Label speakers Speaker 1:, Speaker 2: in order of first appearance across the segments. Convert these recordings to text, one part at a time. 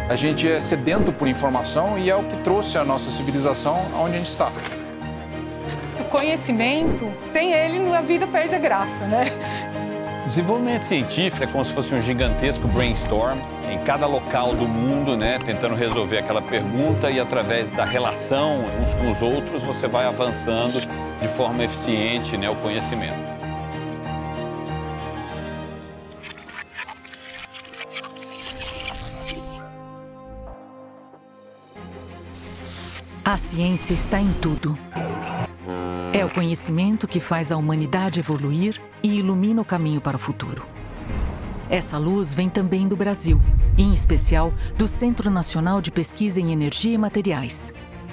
Speaker 1: A gente é sedento por informação e é o que trouxe a nossa civilização aonde a gente está.
Speaker 2: O conhecimento, tem ele, a vida perde a graça, né?
Speaker 3: O desenvolvimento científico é como se fosse um gigantesco brainstorm em cada local do mundo, né, tentando resolver aquela pergunta e através da relação uns com os outros você vai avançando de forma eficiente, né, o conhecimento.
Speaker 4: A ciência está em tudo. É o conhecimento que faz a humanidade evoluir e ilumina o caminho para o futuro. Essa luz vem também do Brasil, em especial do Centro Nacional de Pesquisa em Energia e Materiais.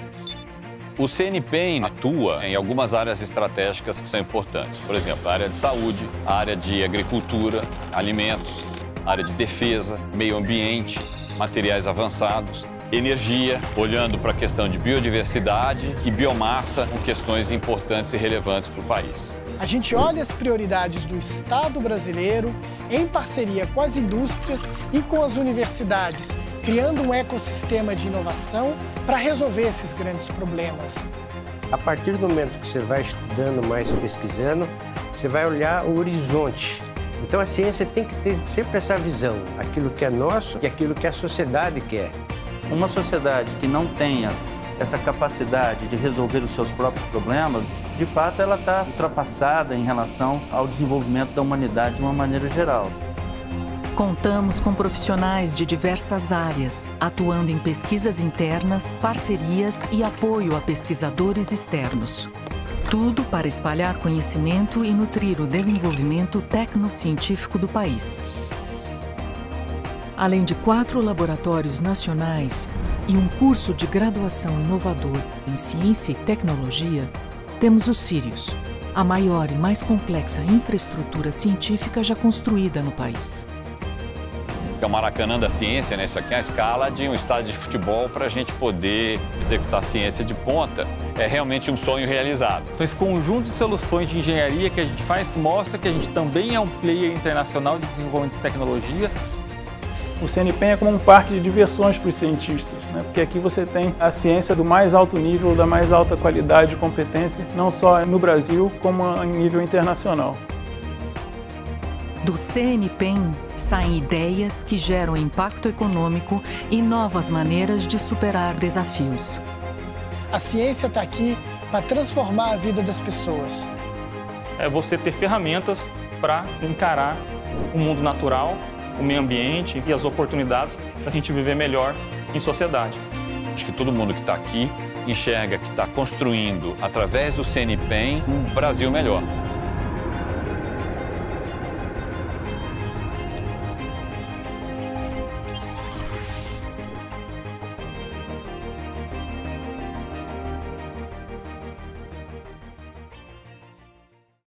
Speaker 3: O CNPEM atua em algumas áreas estratégicas que são importantes. Por exemplo, a área de saúde, a área de agricultura, alimentos, a área de defesa, meio ambiente, materiais avançados, energia, olhando para a questão de biodiversidade e biomassa, com questões importantes e relevantes para o país.
Speaker 5: A gente olha as prioridades do Estado brasileiro em parceria com as indústrias e com as universidades, criando um ecossistema de inovação para resolver esses grandes problemas.
Speaker 6: A partir do momento que você vai estudando mais, pesquisando, você vai olhar o horizonte. Então a ciência tem que ter sempre essa visão, aquilo que é nosso e aquilo que a sociedade quer.
Speaker 7: Uma sociedade que não tenha essa capacidade de resolver os seus próprios problemas, de fato ela está ultrapassada em relação ao desenvolvimento da humanidade de uma maneira geral.
Speaker 4: Contamos com profissionais de diversas áreas, atuando em pesquisas internas, parcerias e apoio a pesquisadores externos. Tudo para espalhar conhecimento e nutrir o desenvolvimento tecnocientífico do país. Além de 4 laboratórios nacionais e um curso de graduação inovador em ciência e tecnologia, temos o Sirius, a maior e mais complexa infraestrutura científica já construída no país.
Speaker 3: É o Maracanã da ciência, né? Isso aqui é a escala de um estádio de futebol para a gente poder executar ciência de ponta. É realmente um sonho realizado.
Speaker 8: Então, esse conjunto de soluções de engenharia que a gente faz mostra que a gente também é um player internacional de desenvolvimento de tecnologia.
Speaker 9: O CNPEM é como um parque de diversões para os cientistas, né? Porque aqui você tem a ciência do mais alto nível, da mais alta qualidade e competência, não só no Brasil, como em nível internacional.
Speaker 4: Do CNPEM saem ideias que geram impacto econômico e novas maneiras de superar desafios.
Speaker 5: A ciência está aqui para transformar a vida das pessoas.
Speaker 8: É você ter ferramentas para encarar o mundo natural, o meio ambiente e as oportunidades para a gente viver melhor em sociedade.
Speaker 3: Acho que todo mundo que está aqui enxerga que está construindo, através do CNPEM, um Brasil melhor.